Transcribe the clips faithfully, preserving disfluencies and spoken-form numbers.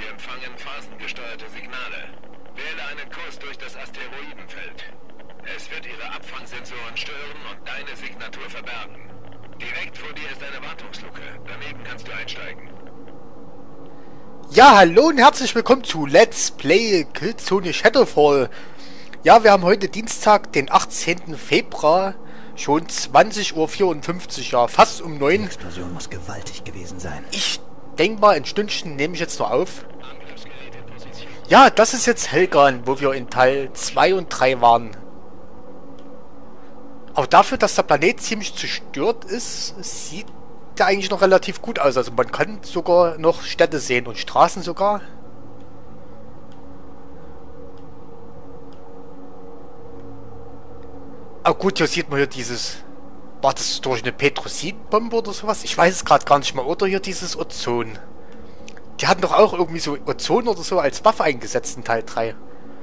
empfangen phasengesteuerte Signale. Wähle einen Kurs durch das Asteroidenfeld. Es wird ihre Abfangsensoren stören und deine Signatur verbergen. Direkt vor dir ist eine Wartungsluke. Daneben kannst du einsteigen. Ja, hallo und herzlich willkommen zu Let's Play Killzone Shadowfall. Ja, wir haben heute Dienstag, den achtzehnten Februar, schon zwanzig Uhr vierundfünfzig, ja, fast um neun. Die Explosion muss gewaltig gewesen sein. Ich denke mal, ein Stündchen nehme ich jetzt noch auf. Ja, das ist jetzt Helgan, wo wir in Teil zwei und drei waren. Aber dafür, dass der Planet ziemlich zerstört ist, sieht der eigentlich noch relativ gut aus. Also man kann sogar noch Städte sehen und Straßen sogar. Ah gut, hier sieht man hier dieses... War das durch eine Petrosinbombe oder sowas? Ich weiß es gerade gar nicht mal. Oder hier dieses Ozon. Die hatten doch auch irgendwie so Ozon oder so als Waffe eingesetzt in Teil drei.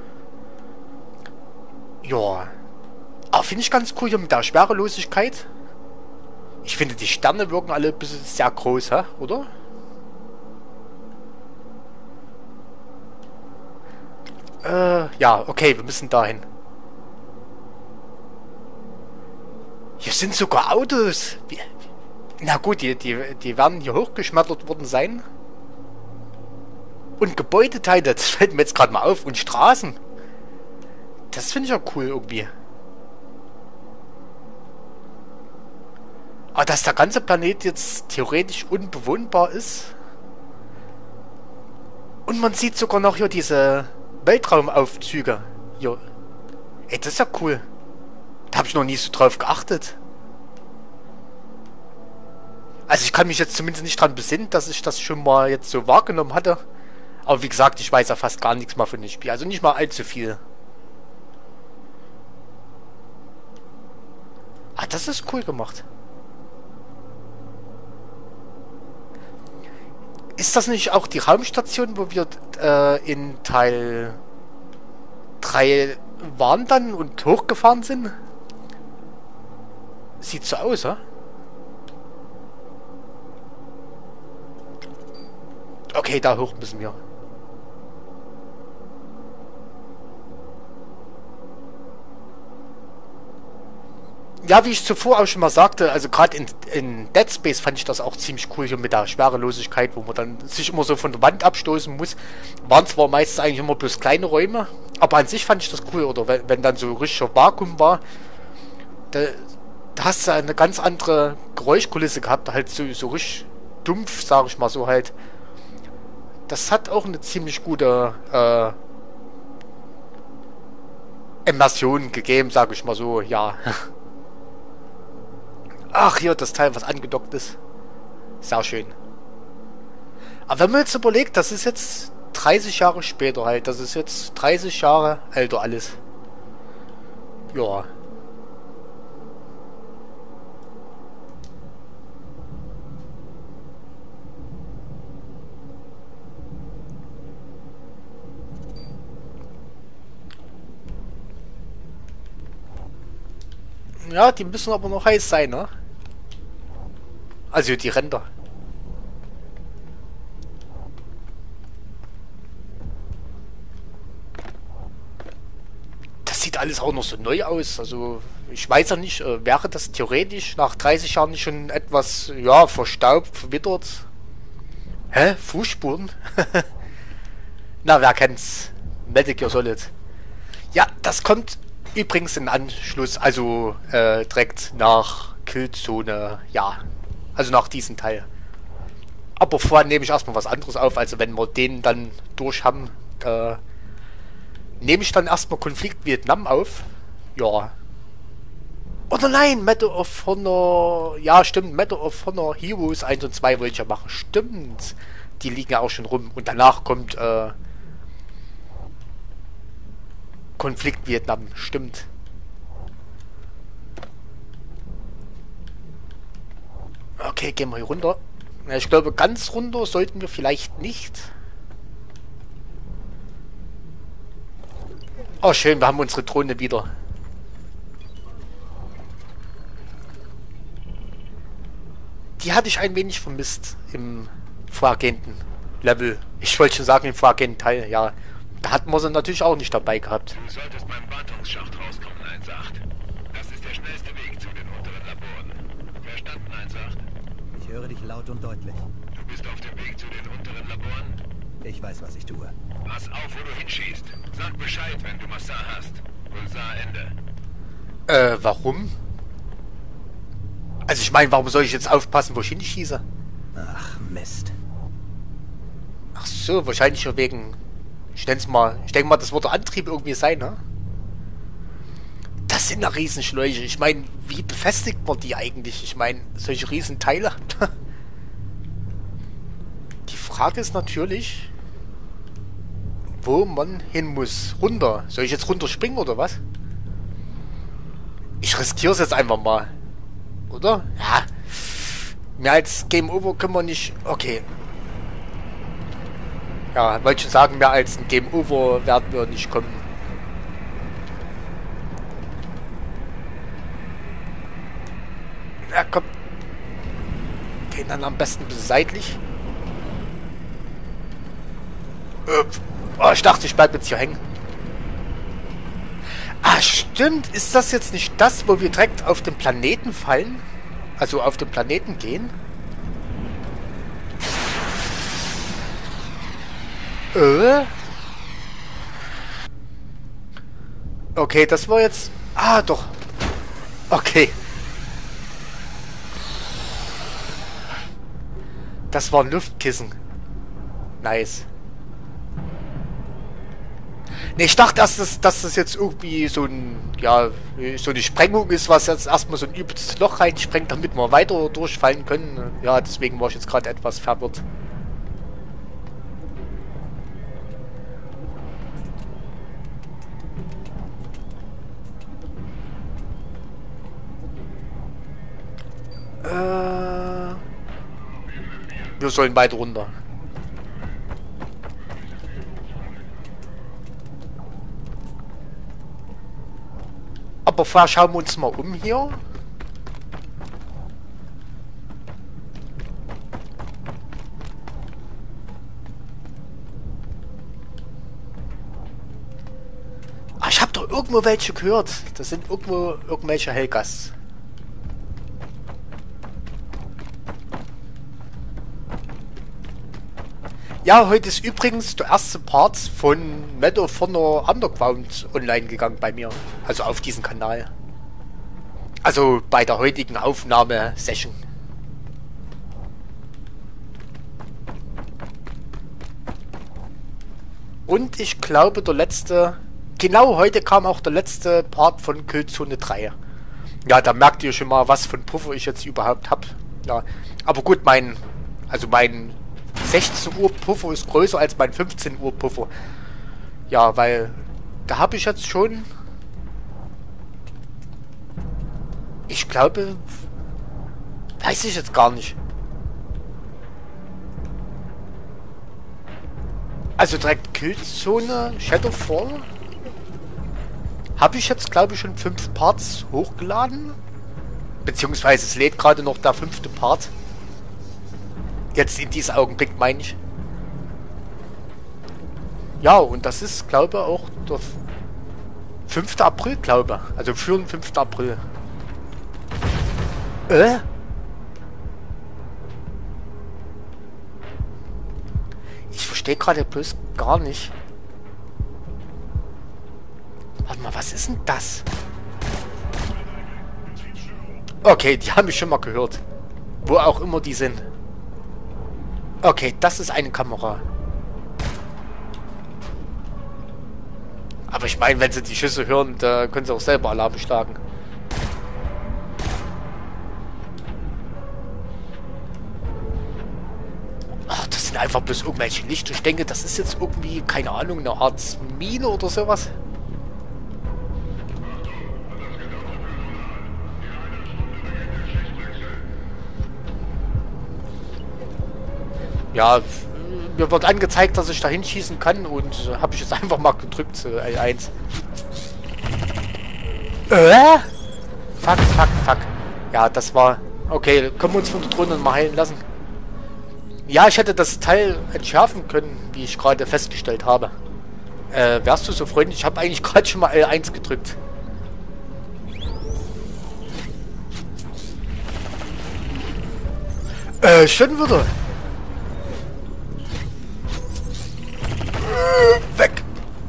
Ja. Aber finde ich ganz cool hier mit der Schwerelosigkeit. Ich finde, die Sterne wirken alle ein bisschen sehr groß, hä? Oder? Äh, ja, okay, wir müssen dahin. Hier sind sogar Autos. Wie, na gut, die, die, die werden hier hochgeschmettert worden sein. Und Gebäudeteile, das fällt mir jetzt gerade mal auf. Und Straßen. Das finde ich ja cool irgendwie. Aber dass der ganze Planet jetzt theoretisch unbewohnbar ist. Und man sieht sogar noch hier diese Weltraumaufzüge. Hier. Ey, das ist ja cool. Da habe ich noch nie so drauf geachtet. Also ich kann mich jetzt zumindest nicht dran besinnen, dass ich das schon mal jetzt so wahrgenommen hatte. Aber wie gesagt, ich weiß ja fast gar nichts mal von dem Spiel. Also nicht mal allzu viel. Ah, das ist cool gemacht. Ist das nicht auch die Raumstation, wo wir äh, in Teil drei waren dann und hochgefahren sind? Sieht so aus, ja? Okay, da hoch müssen wir. Ja, wie ich zuvor auch schon mal sagte, also gerade in, in Dead Space fand ich das auch ziemlich cool hier mit der Schwerelosigkeit, wo man dann sich immer so von der Wand abstoßen muss. Waren zwar meistens eigentlich immer bloß kleine Räume, aber an sich fand ich das cool. Oder wenn, wenn dann so richtiger Vakuum war, da, da hast du eine ganz andere Geräuschkulisse gehabt, halt so, so richtig dumpf, sage ich mal so halt. Das hat auch eine ziemlich gute äh, Immersion gegeben, sage ich mal so, ja. Ach, hier, das Teil, was angedockt ist. Sehr schön. Aber wenn man jetzt überlegt, das ist jetzt dreißig Jahre später halt. Das ist jetzt dreißig Jahre älter alles. Ja. Ja, die müssen aber noch heiß sein, ne? Also die Ränder. Das sieht alles auch noch so neu aus. Also ich weiß ja nicht, äh, wäre das theoretisch nach dreißig Jahren nicht schon etwas, ja, verstaubt, verwittert? Hä? Fußspuren? Na, wer kennt's? Metal Gear Solid. Ja, das kommt übrigens in Anschluss, also äh, direkt nach Killzone, ja. Also nach diesem Teil. Aber vorher nehme ich erstmal was anderes auf. Also wenn wir den dann durch haben, äh, nehme ich dann erstmal Konflikt Vietnam auf. Ja. Oder nein, Medal of Honor. Ja, stimmt, Medal of Honor Heroes eins und zwei wollte ich ja machen. Stimmt. Die liegen ja auch schon rum. Und danach kommt äh, Konflikt Vietnam. Stimmt. Okay, gehen wir hier runter. Ja, ich glaube, ganz runter sollten wir vielleicht nicht. Oh, schön, wir haben unsere Drohne wieder. Die hatte ich ein wenig vermisst im vorhergehenden Level. Ich wollte schon sagen, im vorgehenden Teil, ja. Da hatten wir sie natürlich auch nicht dabei gehabt. Du solltest beim Wartungsschacht rauskommen, eins acht. Das ist der schnellste Weg zu den unteren Laboren. Verstanden, eins acht? Ich höre dich laut und deutlich. Du bist auf dem Weg zu den unteren Laboren? Ich weiß, was ich tue. Pass auf, wo du hinschießt. Sag Bescheid, wenn du Massar hast. Pulsar Ende. Äh, warum? Also ich meine, warum soll ich jetzt aufpassen, wo ich hinschieße? Ach, Mist. Ach so, wahrscheinlich schon wegen... Ich nenn's mal... Ich denke mal, das wird der Antrieb irgendwie sein, ne? Das sind ja Riesenschläuche. Ich meine, wie befestigt man die eigentlich? Ich meine, solche Riesenteile. Die Frage ist natürlich, wo man hin muss. Runter. Soll ich jetzt runterspringen oder was? Ich riskiere es jetzt einfach mal. Oder? Ja. Mehr als Game Over können wir nicht... Okay. Ja, wollte schon sagen, mehr als ein Game Over werden wir nicht kommen. Ja, komm. Gehen dann am besten ein bisschen seitlich. Oh, ich dachte, ich bleib jetzt hier hängen. Ah, stimmt. Ist das jetzt nicht das, wo wir direkt auf den Planeten fallen? Also auf den Planeten gehen? Äh? Okay, das war jetzt... Ah, doch. Okay. Das war ein Luftkissen. Nice. Ne, ich dachte erst, dass, dass das jetzt irgendwie so ein, ja, so eine Sprengung ist, was jetzt erstmal so ein übelstes Loch reinsprengt, damit wir weiter durchfallen können. Ja, deswegen war ich jetzt gerade etwas verwirrt. Äh, wir sollen weiter runter. Aber vorher schauen wir uns mal um hier. Ah, ich habe doch irgendwo welche gehört. Das sind irgendwo irgendwelche Helgas. Ja, heute ist übrigens der erste Part von Medal of Honor Underground online gegangen bei mir. Also auf diesem Kanal. Also bei der heutigen Aufnahmesession. Und ich glaube der letzte... Genau, heute kam auch der letzte Part von Killzone drei. Ja, da merkt ihr schon mal, was für ein Puffer ich jetzt überhaupt habe. Ja, aber gut, mein... Also mein... sechzehn Uhr Puffer ist größer als mein fünfzehn Uhr Puffer. Ja, weil da habe ich jetzt schon... Ich glaube... Weiß ich jetzt gar nicht. Also direkt Killzone, Shadowfall. Habe ich jetzt, glaube ich, schon fünf Parts hochgeladen. Beziehungsweise es lädt gerade noch der fünfte Part. Jetzt in diesem Augenblick meine ich. Ja, und das ist, glaube ich, auch der fünfte April, glaube ich. Also für den fünften April. Äh? Ich verstehe gerade bloß gar nicht. Warte mal, was ist denn das? Okay, die haben mich schon mal gehört. Wo auch immer die sind. Okay, das ist eine Kamera. Aber ich meine, wenn sie die Schüsse hören, da können sie auch selber Alarm schlagen. Ach, das sind einfach bloß irgendwelche Lichter. Ich denke, das ist jetzt irgendwie, keine Ahnung, eine Art Mine oder sowas. Ja, mir wird angezeigt, dass ich da hinschießen kann und habe ich jetzt einfach mal gedrückt, äh, L eins. Äh? Fuck, fuck, fuck. Ja, das war... Okay, können wir uns von der Drohne mal heilen lassen? Ja, ich hätte das Teil entschärfen können, wie ich gerade festgestellt habe. Äh, wärst du so freundlich? Ich habe eigentlich gerade schon mal L eins gedrückt. Äh, schon wieder. Äh, weg.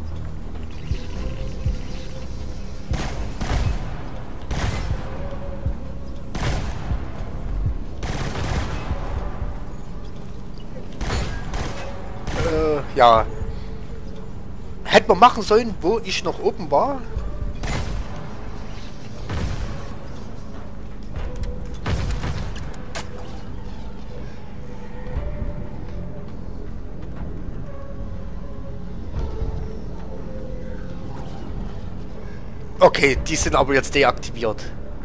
Äh, ja. Hätte man machen sollen, wo ich noch oben war. Okay, die sind aber jetzt deaktiviert.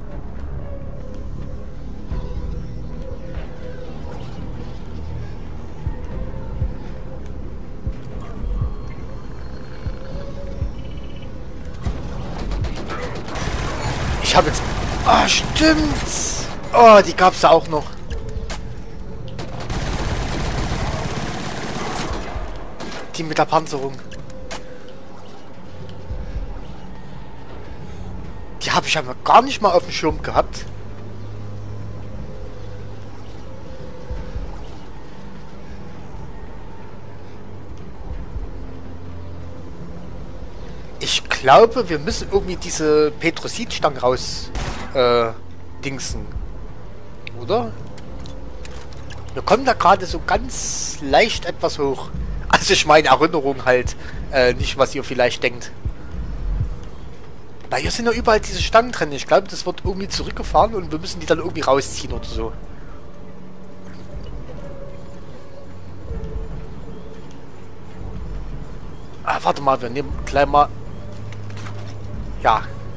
Ich habe jetzt... Ah, stimmt's! Oh, die gab's da auch noch. Die mit der Panzerung. Die habe ich aber gar nicht mal auf dem Schirm gehabt. Ich glaube, wir müssen irgendwie diese Petrosidstangen raus äh, dingsen. Oder? Wir kommen da gerade so ganz leicht etwas hoch. Also ich meine Erinnerung halt. Äh, nicht, was ihr vielleicht denkt. Na, hier sind ja überall diese Stangen drin. Ich glaube, das wird irgendwie zurückgefahren und wir müssen die dann irgendwie rausziehen oder so. Ah, warte mal, wir nehmen gleich mal... Ja.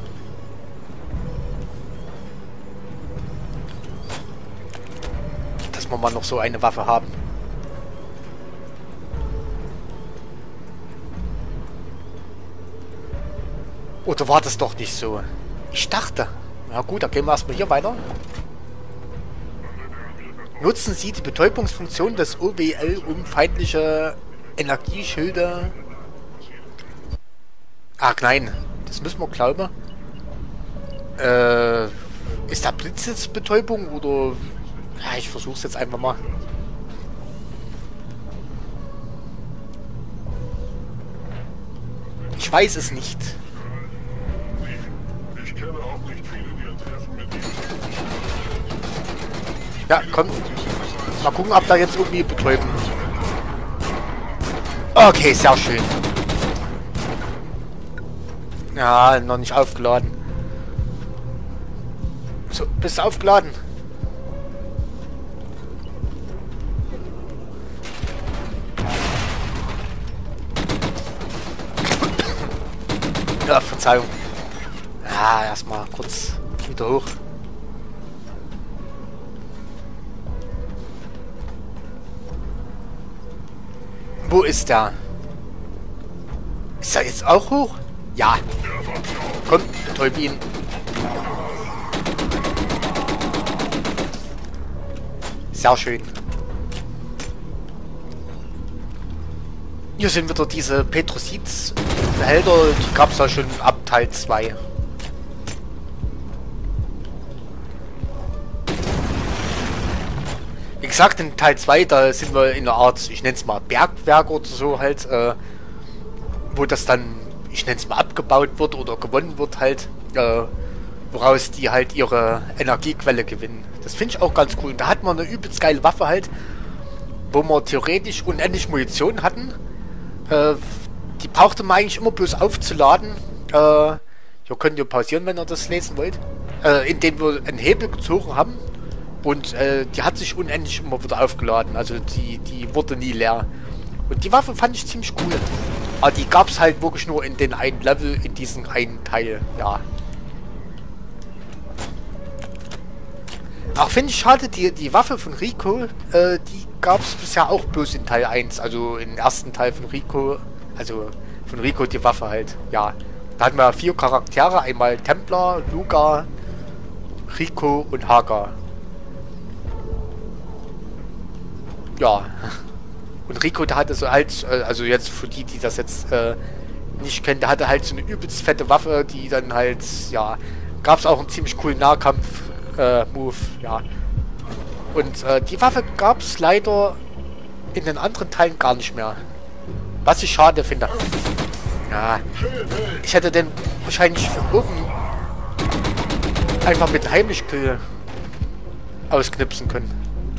Dass wir mal noch so eine Waffe haben. Oder war das doch nicht so? Ich dachte. Na gut, dann gehen wir erstmal hier weiter. Nutzen Sie die Betäubungsfunktion des O W L, um feindliche Energieschilde... Ach nein, das müssen wir glauben. Äh, ist da Blitz jetzt Betäubung oder... Ja, ich versuch's jetzt einfach mal. Ich weiß es nicht. Ja, komm. Mal gucken, ob da jetzt irgendwie betäuben. Okay, sehr schön. Ja, noch nicht aufgeladen. So, bist du aufgeladen? Ja, Verzeihung. Ja, erstmal kurz wieder hoch. Wo ist der? Ist er jetzt auch hoch? Ja. Komm, betäub ihn. Sehr schön. Hier sind wieder diese Petrosid-Behälter, die gab es ja schon ab Teil zwei. Wie gesagt, in Teil zwei, da sind wir in einer Art, ich nenne es mal Bergwerk oder so halt, äh, wo das dann, ich nenne es mal abgebaut wird oder gewonnen wird halt, äh, woraus die halt ihre Energiequelle gewinnen. Das finde ich auch ganz cool. Und da hat man eine übelst geile Waffe halt, wo wir theoretisch unendlich Munition hatten. Äh, die brauchte man eigentlich immer bloß aufzuladen. Äh, hier könnt ihr pausieren, wenn ihr das lesen wollt. Äh, indem wir einen Hebel gezogen haben. Und äh, die hat sich unendlich immer wieder aufgeladen. Also die, die wurde nie leer. Und die Waffe fand ich ziemlich cool. Aber die gab es halt wirklich nur in den einen Level, in diesem einen Teil. Ja. Auch finde ich schade, die, die Waffe von Rico, äh, die gab es bisher auch bloß in Teil eins. Also im ersten Teil von Rico. Also von Rico die Waffe halt. Ja. Da hatten wir vier Charaktere. Einmal Templar, Luga, Rico und Hagar. ja. Und Rico, der hatte so halt, äh, also jetzt für die, die das jetzt äh, nicht kennen, der hatte halt so eine übelst fette Waffe, die dann halt, ja, gab es auch einen ziemlich coolen Nahkampf-Move, äh, ja. Und äh, die Waffe gab es leider in den anderen Teilen gar nicht mehr. Was ich schade finde. Ja, ich hätte den wahrscheinlich für oben einfach mit Heimlichkill ausknipsen können.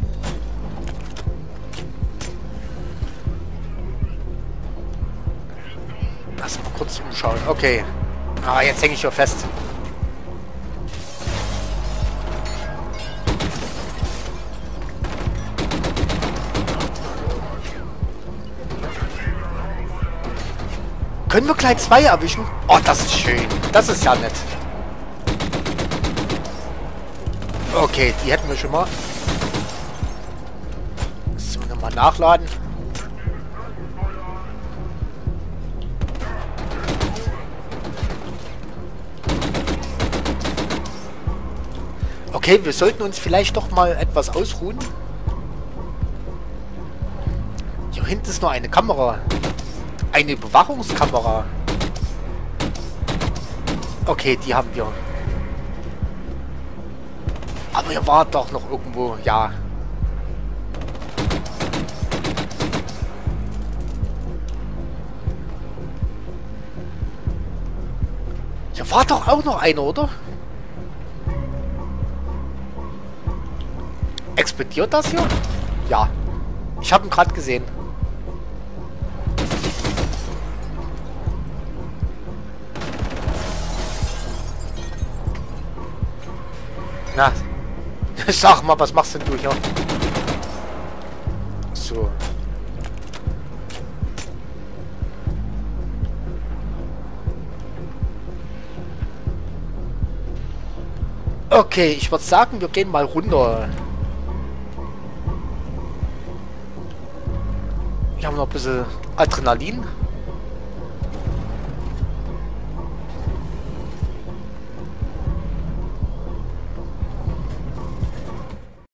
Lass mal kurz umschauen. Okay. Ah, jetzt hänge ich ja fest. Können wir gleich zwei erwischen? Oh, das ist schön. Das ist ja nett. Okay, die hätten wir schon mal. So, nochmal nachladen. Okay, wir sollten uns vielleicht doch mal etwas ausruhen. Hier hinten ist noch eine Kamera. Eine Überwachungskamera. Okay, die haben wir. Aber hier war doch noch irgendwo, ja. Hier war doch auch noch einer, oder? Explodiert das hier? Ja. Ich habe ihn gerade gesehen. Na, sag mal, was machst denn du hier? So. Okay, ich würde sagen, wir gehen mal runter. Wir haben noch ein bisschen Adrenalin.